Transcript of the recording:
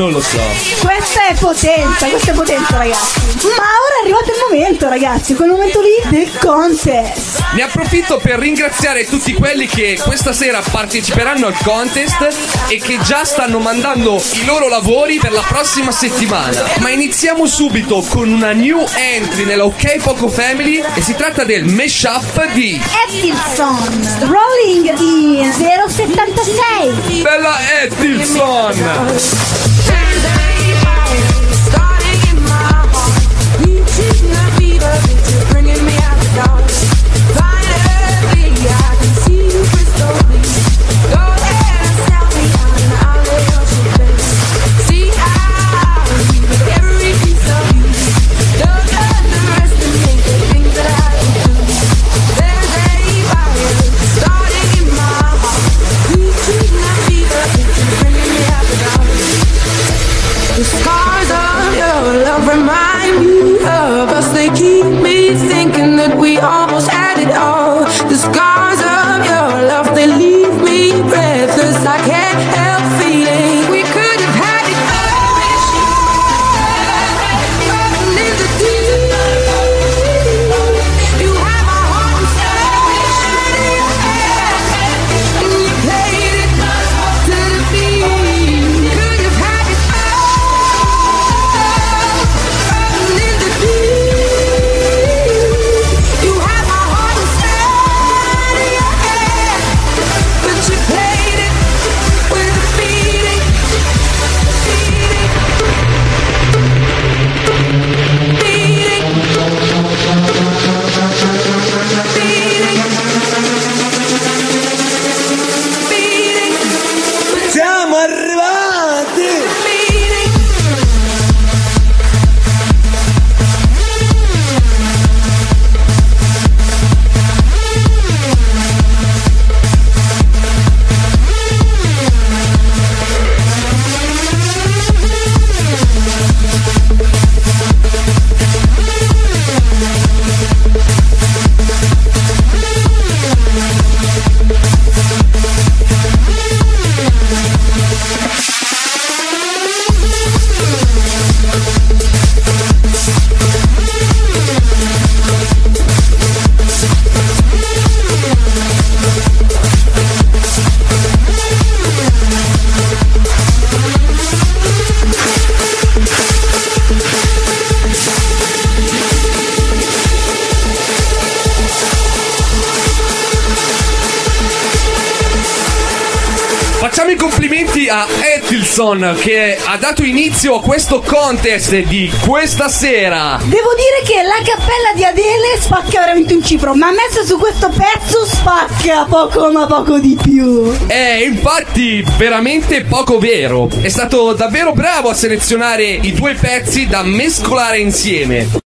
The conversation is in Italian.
Non lo so. Questa è potenza ragazzi. Ma ora è arrivato il momento ragazzi, quel momento lì del contest. Ne approfitto per ringraziare tutti quelli che questa sera parteciperanno al contest e che già stanno mandando i loro lavori per la prossima settimana. Ma iniziamo subito con una new entry nella OK Poco Family e si tratta del mashup di Edilson, Rolling in 076. Bella Edilson. The scars of your love remind me of us. They keep me thinking that we almost had it all. The scars of your love, they leave me breathless. I can't help feeling we could have had it all. Running in the deep, you have my heart inside your head, and you played it to the beat. Could have had it Siamo arrivati! Facciamo i complimenti a Edilson che ha dato inizio a questo contest di questa sera. Devo dire che la cappella di Adele spacca veramente un cifro, ma messa su questo pezzo spacca poco ma poco di più. Infatti veramente poco vero. È stato davvero bravo a selezionare i due pezzi da mescolare insieme.